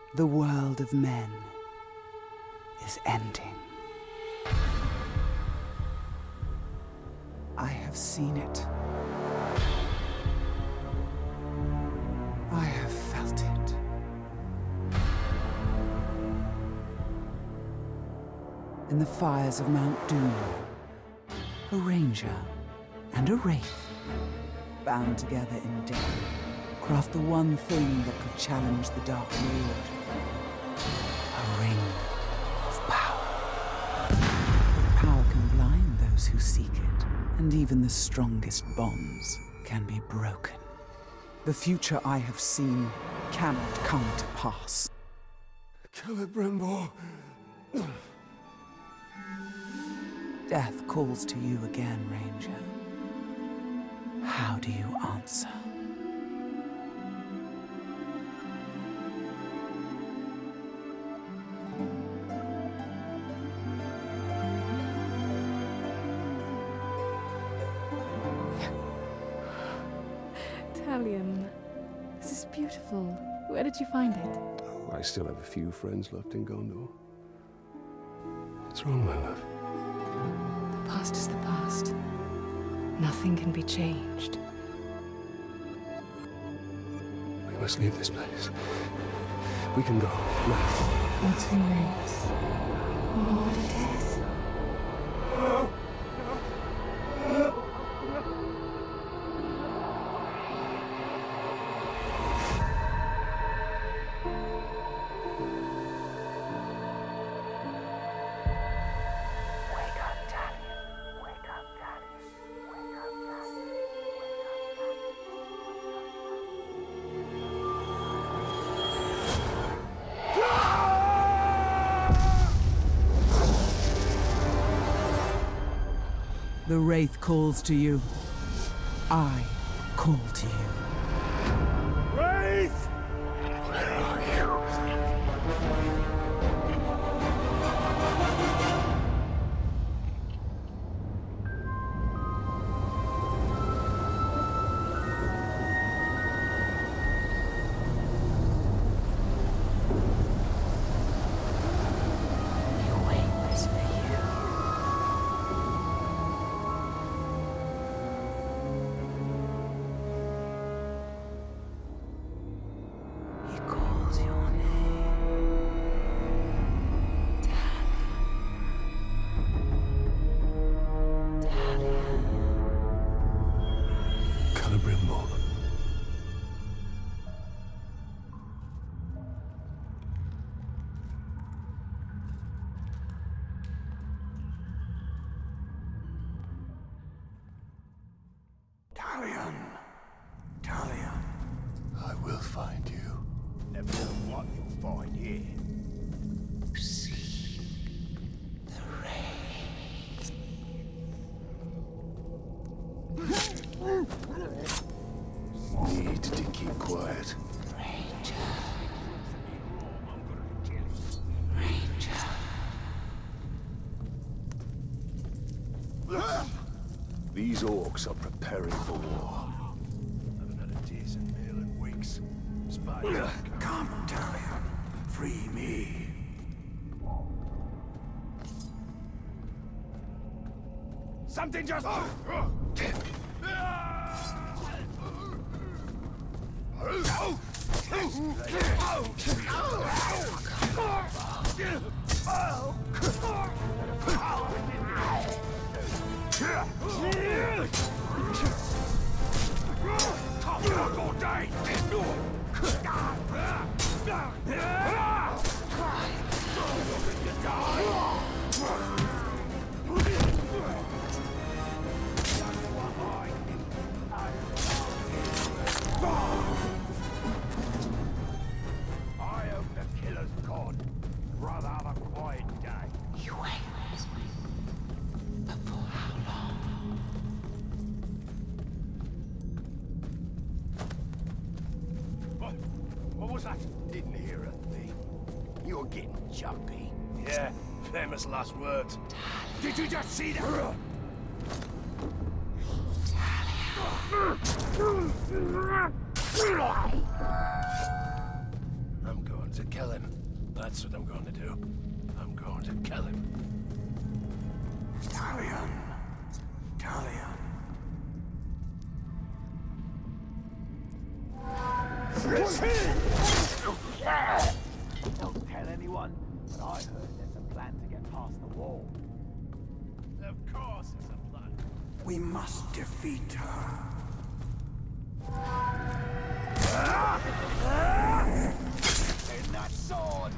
The world of men is ending. I have seen it. I have felt it. In the fires of Mount Doom, a ranger and a wraith, bound together in death, craft the one thing that could challenge the Dark Lord. A ring of power. Power can blind those who seek it, and even the strongest bonds can be broken. The future I have seen cannot come to pass. Celebrimbor. Death calls to you again, Ranger. How do you answer? Talion, this is beautiful. Where did you find it? Oh, I still have a few friends left in Gondor. What's wrong, my love? The past is the past. Nothing can be changed. We must leave this place. We can go now. What's your names? What it is? The Wraith calls to you. I call to you. Wraith! Where are you? Talion. Talion. I will find you. Never know what you'll find here. See the Wraith. Need to keep quiet. Ranger. I'm gonna kill you. Ranger. These orcs are preparing for war. Haven't had a decent meal in weeks. Spider. Come, Talion. Free me. Something just... Talk all day! I hope the killer's gone. Rather have a quiet day. You wait. But for how long? What was that? Didn't hear a thing. You're getting jumpy. Yeah, famous last words. Did you just see that? I'm going to kill him. That's what I'm going to do. I'm going to kill him. Talion. Talion. Don't tell anyone, but I heard there's a plan to get past the wall. Of course it's a plan. We must defeat her. In that sword!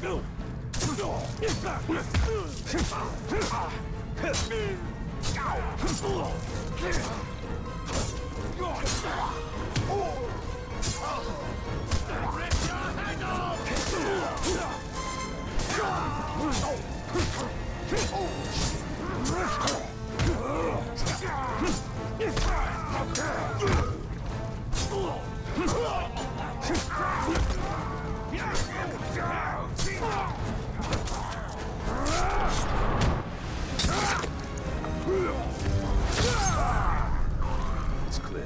It's clear.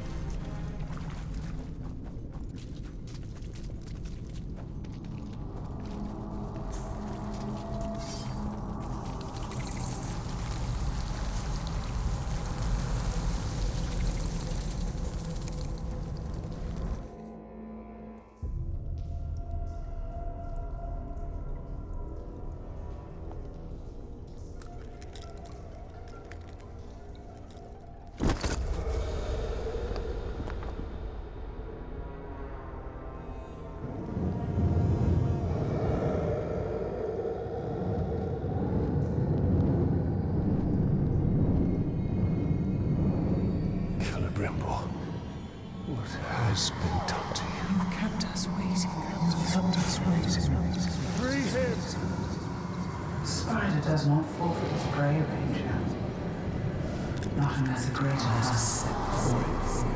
Brimble, what has been done to you? You've kept us waiting. Kept us waiting. Free him! Spider does not forfeit its prey, Ranger. Not unless a greater has set free.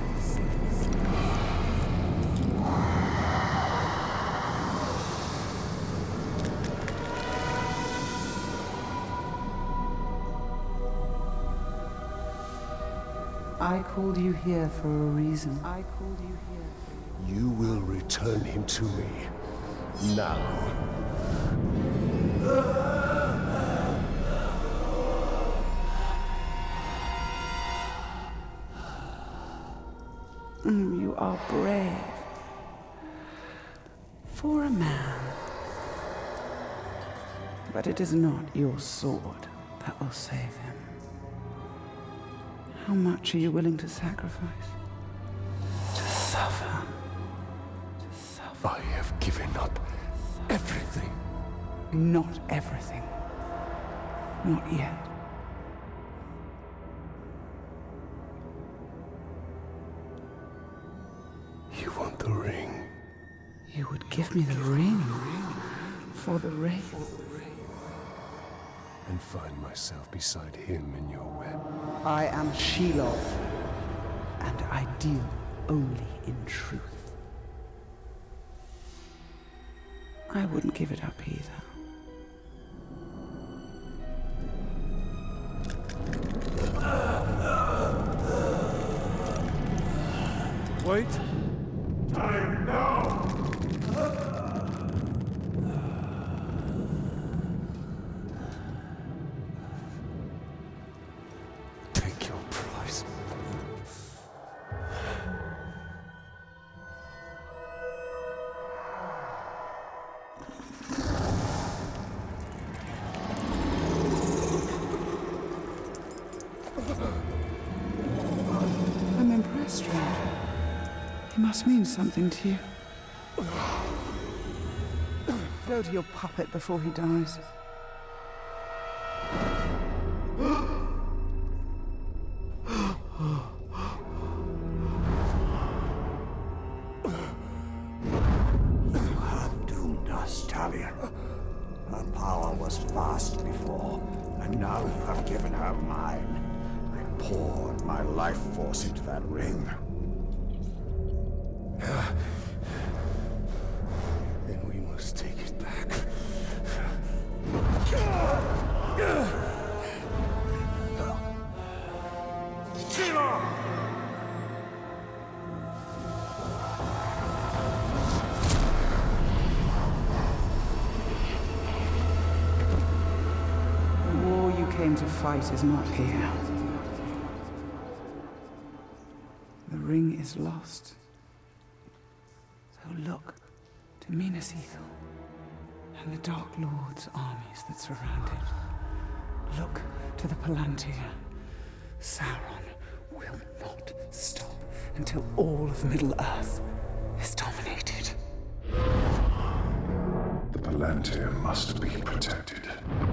I called you here for a reason. I called you here. You will return him to me. Now. You are brave. For a man. But it is not your sword that will save him. How much are you willing to sacrifice? To suffer. To suffer. I have given up everything. Not everything. Not yet. You want the ring? You would give me the ring for the Wraith. And find myself beside him in your web. I am Shelob, and I deal only in truth. I wouldn't give it up either. Wait! Time now! Take your prize. I'm impressed, Ranger. He must mean something to you. Go to your puppet before he dies. You have doomed us, Talion. Her power was vast before, and now you have given her mine. I poured my life force into that ring. Then we must take it back. time to fight is not here. The ring is lost. So look to Minas Ithil and the Dark Lord's armies that surround it. Look to the Palantir. Sauron will not stop until all of Middle-earth is dominated. The Palantir must be protected.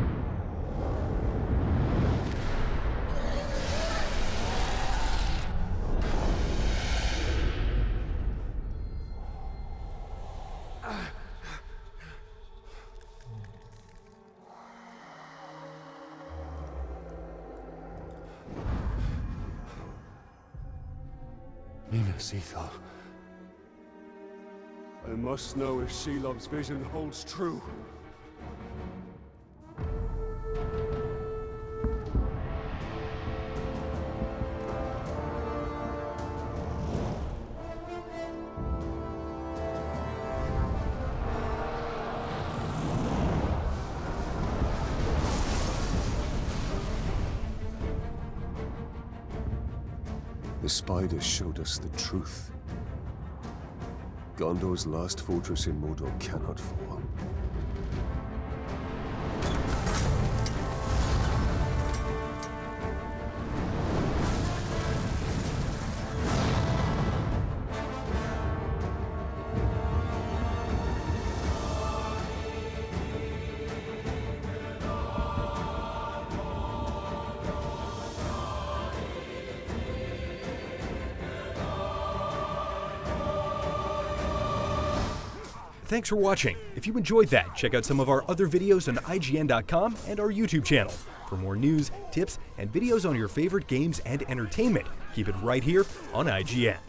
Minas Ithil. I must know if Shelob's vision holds true. The spiders showed us the truth. Gondor's last fortress in Mordor cannot fall. Thanks for watching. If you enjoyed that, check out some of our other videos on IGN.com and our YouTube channel. For more news, tips, and videos on your favorite games and entertainment, keep it right here on IGN.